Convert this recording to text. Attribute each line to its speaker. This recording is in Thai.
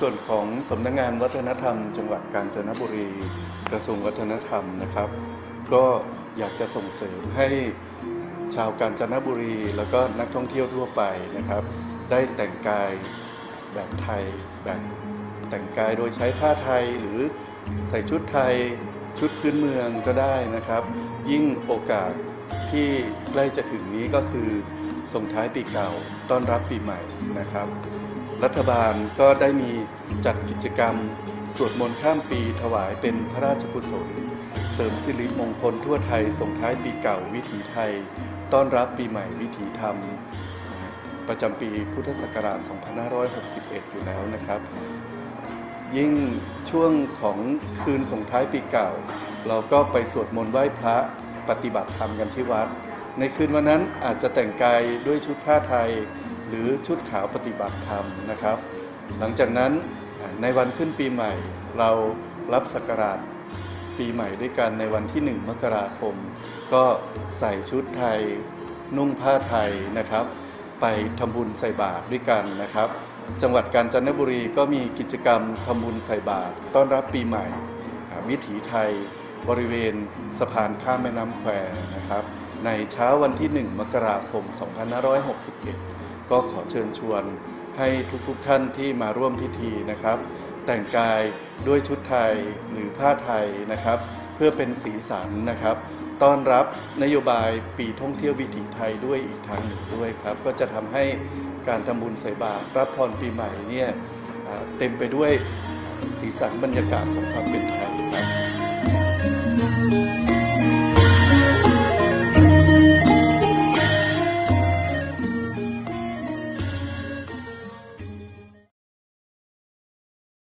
Speaker 1: ส่วนของสำนักงานวัฒนธรรมจังหวัดกาญจนบุรีกระทรวงวัฒนธรรมนะครับก็อยากจะส่งเสริมให้ชาวกาญจนบุรีแล้วก็นักท่องเที่ยวทั่วไปนะครับได้แต่งกายแบบไทยแบบแต่งกายโดยใช้ผ้าไทยหรือใส่ชุดไทยชุดพื้นเมืองก็ได้นะครับยิ่งโอกาสที่ใกล้จะถึงนี้ก็คือส่งท้ายปีเก่าต้อนรับปีใหม่นะครับรัฐบาลก็ได้มีจัดกิจกรรมสวดมนต์ข้ามปีถวายเป็นพระราชกุศลเสริมสิริมงคลทั่วไทยส่งท้ายปีเก่าวิถีไทยต้อนรับปีใหม่วิถีธรรมประจำปีพุทธศักราช 2561 อยู่แล้วนะครับยิ่งช่วงของคืนส่งท้ายปีเก่าเราก็ไปสวดมนต์ไหว้พระปฏิบัติธรรมกันที่วัดในคืนวันนั้นอาจจะแต่งกายด้วยชุดผ้าไทยหรือชุดขาวปฏิบัติธรรมนะครับหลังจากนั้นในวันขึ้นปีใหม่เรารับศักราชปีใหม่ด้วยกันในวันที่ 1 มกราคมก็ใส่ชุดไทยนุ่งผ้าไทยนะครับไปทำบุญใส่บาตรด้วยกันนะครับจังหวัดกาญจนบุรีก็มีกิจกรรมทำบุญใส่บาตรต้อนรับปีใหม่วิถีไทยบริเวณสะพานข้ามแม่น้ำแควนะครับในเช้าวันที่ 1 มกราคม 2561 ก็ขอเชิญชวนให้ทุกท่านที่มาร่วมพิธีนะครับแต่งกายด้วยชุดไทยหรือผ้าไทยนะครับเพื่อเป็นสีสันนะครับต้อนรับนโยบายปีท่องเที่ยววิถีไทยด้วยอีกทางหนึ่งด้วยครับก็จะทำให้การทำบุญใส่บาตรรับพรปีใหม่เนี่ยเต็มไปด้วยสีสันบรรยากาศของความเป็นไทย